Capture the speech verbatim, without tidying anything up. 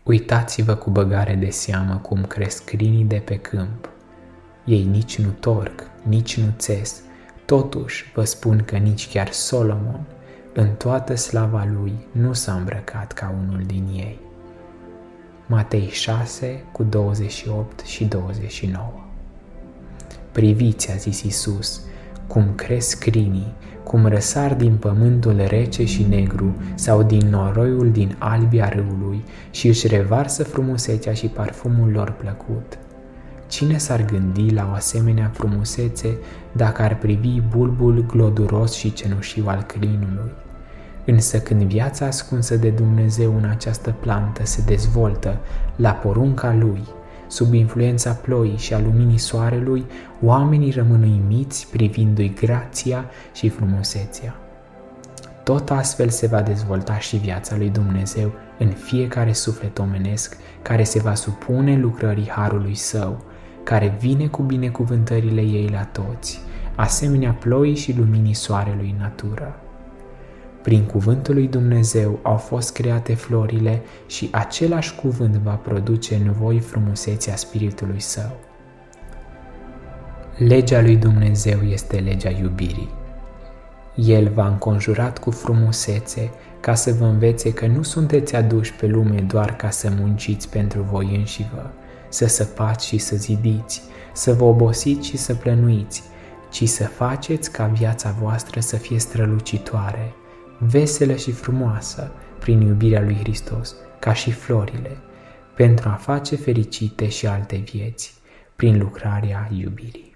Uitați-vă cu băgare de seamă cum cresc crinii de pe câmp. Ei nici nu torc, nici nu țes, totuși vă spun că nici chiar Solomon, în toată slava lui, nu s-a îmbrăcat ca unul din ei. Matei șase, cu douăzeci și opt și douăzeci și nouă. Priviți, a zis Iisus, cum cresc crinii, cum răsar din pământul rece și negru sau din noroiul din albia râului și își revarsă frumusețea și parfumul lor plăcut. Cine s-ar gândi la o asemenea frumusețe dacă ar privi bulbul gloduros și cenușiu al crinului? Însă când viața ascunsă de Dumnezeu în această plantă se dezvoltă la porunca Lui, sub influența ploii și a luminii soarelui, oamenii rămân uimiți privindu-i grația și frumusețea. Tot astfel se va dezvolta și viața lui Dumnezeu în fiecare suflet omenesc care se va supune lucrării harului Său, care vine cu binecuvântările ei la toți, asemenea ploii și luminii soarelui în natură. Prin cuvântul lui Dumnezeu au fost create florile și același cuvânt va produce în voi frumusețea Spiritului Său. Legea lui Dumnezeu este legea iubirii. El v-a înconjurat cu frumusețe ca să vă învețe că nu sunteți aduși pe lume doar ca să munciți pentru voi înșivă, să săpați și să zidiți, să vă obosiți și să plănuiți, ci să faceți ca viața voastră să fie strălucitoare, veselă și frumoasă prin iubirea lui Hristos, ca și florile, pentru a face fericite și alte vieți, prin lucrarea iubirii.